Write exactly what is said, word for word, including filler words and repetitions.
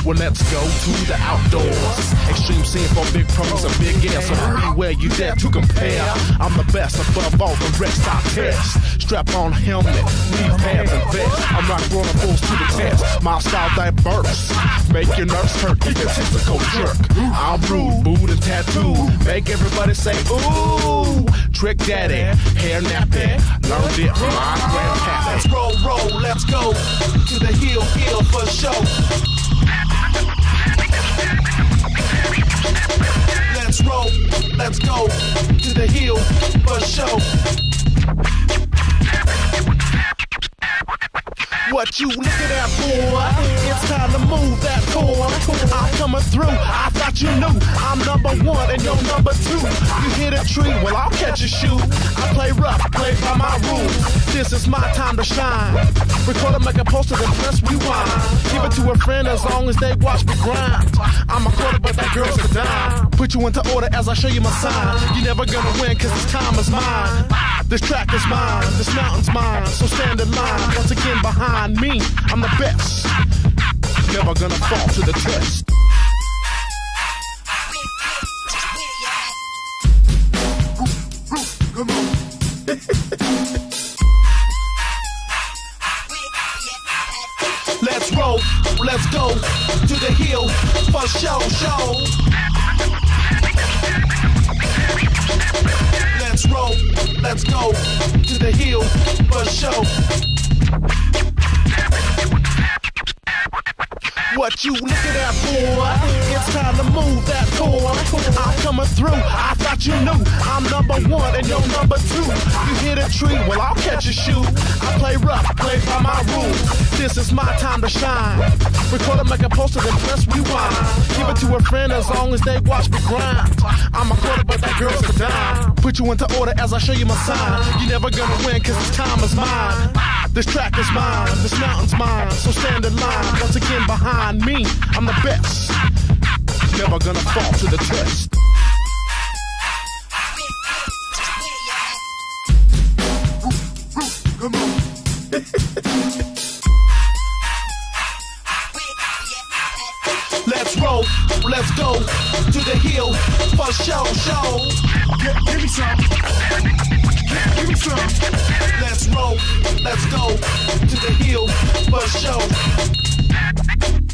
Well, let's go to the outdoors. Extreme scene for big pros and big ass. So beware you dare to compare. I'm the best above all the rest I test. Strap on helmet, knee pads and vest. I'm not running bulls to the test. My style diverse. Make your nerves hurt, egotistical jerk. I'm rude, booed and tattooed. Make everybody say ooh. Trick daddy, hair nappy. Learned it from my grandpa. Let's roll, roll, let's go to the hill, hill for show. Let's roll, let's go to the hill for show. What you looking at, boy? It's time to move that core. I'm coming through, I thought you knew. I'm number one and you're number two. You hit a tree, well I'll catch a shoe. I play rough, play by my rules. This is my time to shine. Record it, make a poster, then press rewind. Give it to a friend as long as they watch me grind. I'm a quarter, but that girl's a dime. Put you into order as I show you my sign. You're never gonna win, cause this time is mine. This track is mine, this mountain's mine. So stand in line, once again behind me. I'm the best, never gonna fall to the test. Come on. Let's roll, let's go to the hill for show, show. Let's roll, let's go to the hill for show. What you looking at, boy? It's time to move that core. I'm coming through, I thought you knew. I'm number one and you're number two. You hit a tree, well I'll catch a shoe. I play rough, play by my rules. This is my time to shine. Record it, make a poster, then press rewind. Give it to a friend as long as they watch me grind. I'm a quarter, but that girl's a dime. Put you into order as I show you my sign. You're never gonna win, cause this time is mine. This track is mine, this mountain's mine. So stand in line, once again behind me. I'm the best, never gonna fall to the test. Come on. Let's roll, let's go to the hill for show, show. Give, give me some. Give, give me some. Let's roll, let's go to the hill for show.